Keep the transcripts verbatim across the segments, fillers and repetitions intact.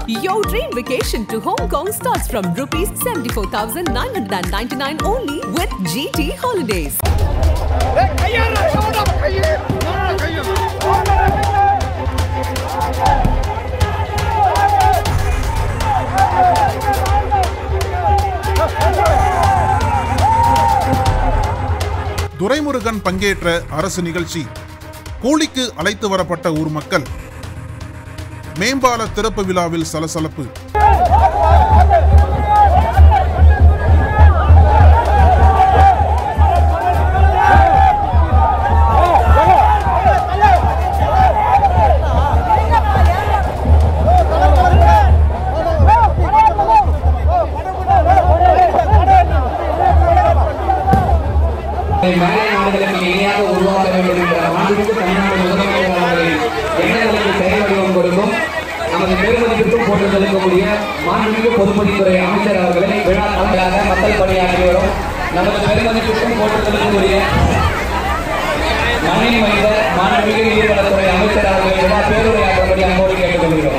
Your dream vacation to Hong Kong starts from rupees seventy-four thousand nine hundred ninety-nine only with G T Holidays. Duraimurugan பங்கேற்ற அரசு நிகழ்ச்சி. கூலிக்கு அழைத்து வரப்பட்ட ஊர் மக்கள். மேம்பால திறப்பு விழாவில் சலசலப்பு. மேலை நாடுகளுக்கு இணையாக உருவாக்க வேண்டும் என்ற மாண்புமிகு தமிழ்நாடு முதலமைச்சர் எண்ணங்களுக்கு செயல்வடிவம் கொடுக்கும் நமது பெருமதிப்பிற்கும் போட்டு செலுத்தக்கூடிய மாண்புமிகு பொதுப்பணித்துறை அமைச்சர் அவர்களை விழா தலைமையாக மக்கள் பணியாற்றி வரும் நமது பெருமதிப்பிற்கும் போட்டு செலுத்தக்கூடிய மண்ணின் மைந்த மாண்புமிகு நீர்வளத்துறை அமைச்சர் அவர்களை விழா பேருரையாற்றும்படி அன்போடு கேட்டுக்கொள்கிறோம்.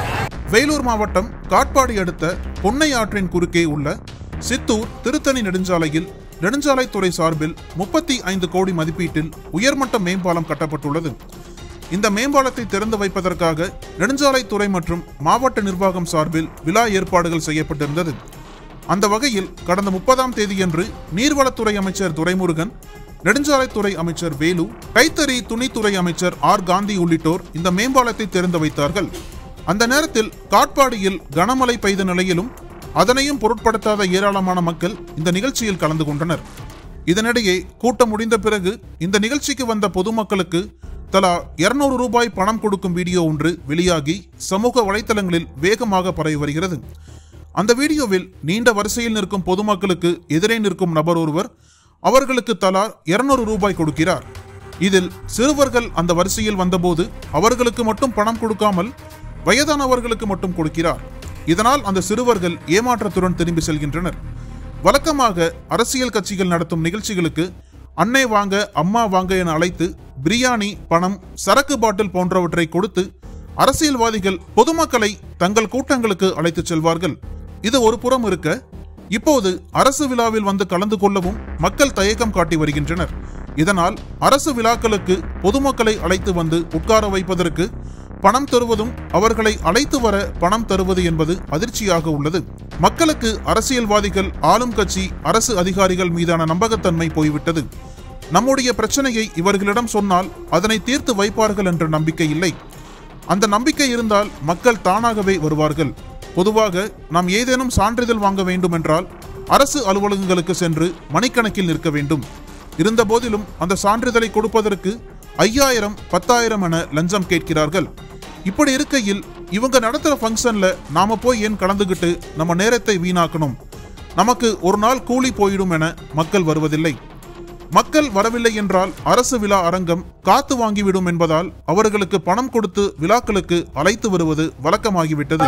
வேலூர் மாவட்டம் காட்பாடி அடுத்த பொன்னை ஆற்றின் குறுக்கே உள்ள சித்தூர் திருத்தணி நெடுஞ்சாலையில் நெடுஞ்சாலைத்துறை சார்பில் முப்பத்தி ஐந்து கோடி மதிப்பீட்டில் உயர்மட்ட மேம்பாலம் கட்டப்பட்டுள்ளது. இந்த மேம்பாலத்தை திறந்து வைப்பதற்காக நெடுஞ்சாலைத்துறை மற்றும் மாவட்ட நிர்வாகம் சார்பில் விழா ஏற்பாடுகள் செய்யப்பட்டிருந்தது. அந்த வகையில் கடந்த முப்பதாம் தேதியன்று நீர்வளத்துறை அமைச்சர் துரைமுருகன், நெடுஞ்சாலைத்துறை அமைச்சர் வேலு, கைத்தறி துணித்துறை அமைச்சர் ஆர் காந்தி உள்ளிட்டோர் இந்த மேம்பாலத்தை திறந்து வைத்தார்கள். அந்த நேரத்தில் காட்பாடியில் கனமழை பெய்த நிலையிலும் அதனையும் பொருட்படுத்தாத ஏராளமான மக்கள் இந்த நிகழ்ச்சியில் கலந்து கொண்டனர். இதனிடையே கூட்டம் முடிந்த பிறகு இந்த நிகழ்ச்சிக்கு வந்த பொதுமக்களுக்கு தலா இருநூறு ரூபாய் பணம் கொடுக்கும் வீடியோ ஒன்று வெளியாகி சமூக வலைதளங்களில் வேகமாக பரவி வருகிறது. அந்த வீடியோவில் நீண்ட வரிசையில் நிற்கும் பொதுமக்களுக்கு எதிரே நிற்கும் நபர் ஒருவர் அவர்களுக்கு தலா இருநூறு ரூபாய் கொடுக்கிறார். இதில் சிறுவர்கள் அந்த வரிசையில் வந்தபோது அவர்களுக்கு மட்டும் பணம் கொடுக்காமல் வயதானவர்களுக்கு மட்டும் கொடுக்கிறார். இதனால் அந்த சிறுவர்கள் ஏமாற்றத்துடன் திரும்பி செல்கின்றனர். வழக்கமாக அரசியல் கட்சிகள் நடத்தும் நிகழ்ச்சிகளுக்கு அன்னை வாங்க அம்மா வாங்க என அழைத்து பிரியாணி, பணம், சரக்கு பாட்டில் போன்றவற்றை கொடுத்து அரசியல்வாதிகள் பொதுமக்களை தங்கள் கூட்டங்களுக்கு அழைத்து செல்வார்கள். இது ஒரு புறம் இருக்க, இப்போது அரசு விழாவில் வந்து கலந்து கொள்ளவும் மக்கள் தயக்கம் காட்டி வருகின்றனர். இதனால் அரசு விழாக்களுக்கு பொதுமக்களை அழைத்து வந்து உட்கார வைப்பதற்கு பணம் தருவதும் அவர்களை அழைத்து வர பணம் தருவது என்பது அதிர்ச்சியாக உள்ளது. மக்களுக்கு அரசியல்வாதிகள், ஆளும் கட்சி, அரசு அதிகாரிகள் மீதான நம்பகத்தன்மை போய்விட்டது. நம்முடைய பிரச்சனையை இவர்களிடம் சொன்னால் அதனை தீர்த்து வைப்பார்கள் என்ற நம்பிக்கை இல்லை. அந்த நம்பிக்கை இருந்தால் மக்கள் தானாகவே வருவார்கள். பொதுவாக நாம் ஏதேனும் சான்றிதழ் வாங்க வேண்டும் என்றால் அரசு அலுவலகங்களுக்கு சென்று மணிக்கணக்கில் நிற்க வேண்டும். இருந்த போதிலும் அந்த சான்றிதழை கொடுப்பதற்கு ஐயாயிரம் பத்தாயிரம் என லஞ்சம் கேட்கிறார்கள். இப்படி இருக்கையில் இவங்க நடத்துற ஃபங்க்ஷன்ல நாம போய் ஏன் கலந்துகிட்டு நம்ம நேரத்தை வீணாக்கணும்? நமக்கு ஒரு நாள் கூலி போயிடும் என மக்கள் வருவதில்லை. மக்கள் வரவில்லை என்றால் அரசு விழா அரங்கம் காத்து வாங்கிவிடும் என்பதால் அவர்களுக்கு பணம் கொடுத்து விழாக்களுக்கு அழைத்து வருவது வழக்கமாகிவிட்டது.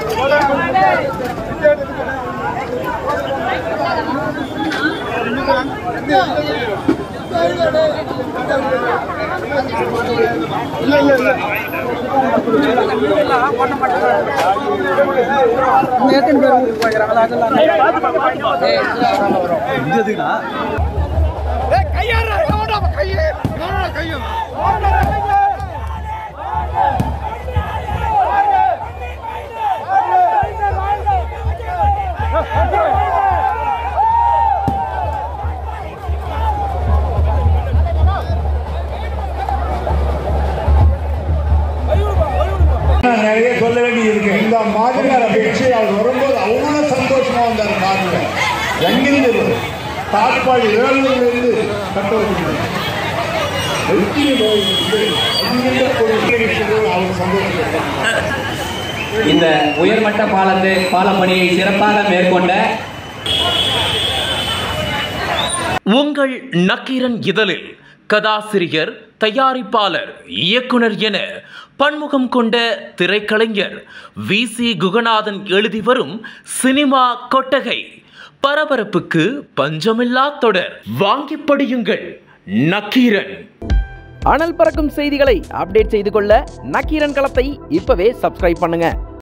நிறைய சொல்ல வேண்டி இருக்கு. இந்த மாதிரியான பேச்சு அவர் வரும்போது அவ்வளவு சந்தோஷமா வந்தார். காரணம் எங்கிருந்து காட்பாடி வேலூரிலிருந்து கட்ட வைக்கிறார். இந்த உயர்மட்ட பாலத்தை பால பணியை சிறப்பாக மேற்கொண்ட உங்கள் நக்கீரன் இதழில் கதாசிரியர், தயாரிப்பாளர், இயக்குனர் என பன்முகம் கொண்ட திரைக்கலைஞர் வி சி குகநாதன் எழுதி வரும் சினிமா கொட்டகை பரபரப்புக்கு பஞ்சமில்லா தொடர். வாங்கி படியுங்கள் நக்கீரன். அனல் பறக்கும் செய்திகளை அப்டேட் செய்து கொள்ள நக்கீரன் களத்தை இப்பவே சப்ஸ்கிரைப் பண்ணுங்க.